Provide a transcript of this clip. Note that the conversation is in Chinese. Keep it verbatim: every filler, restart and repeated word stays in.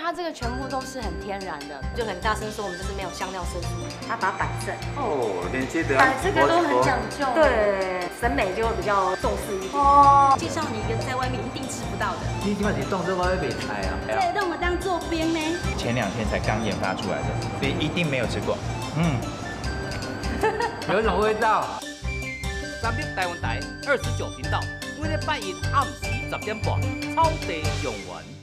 它这个全部都是很天然的， 就很大声说我们就是没有香料色素，它把它摆正。 哦，连接的摆这个都很讲究。 对，审美就会比较重视一点。 哦， 介绍你一个在外面一定吃不到的。 你起码是动这我会被猜啊。 这让我当做冰呢？ 前两天才刚研发出来的，所以一定没有吃过。嗯， 有一种味道。 三立台湾台二十九频道，每日拜一暗时十点半，草地上元。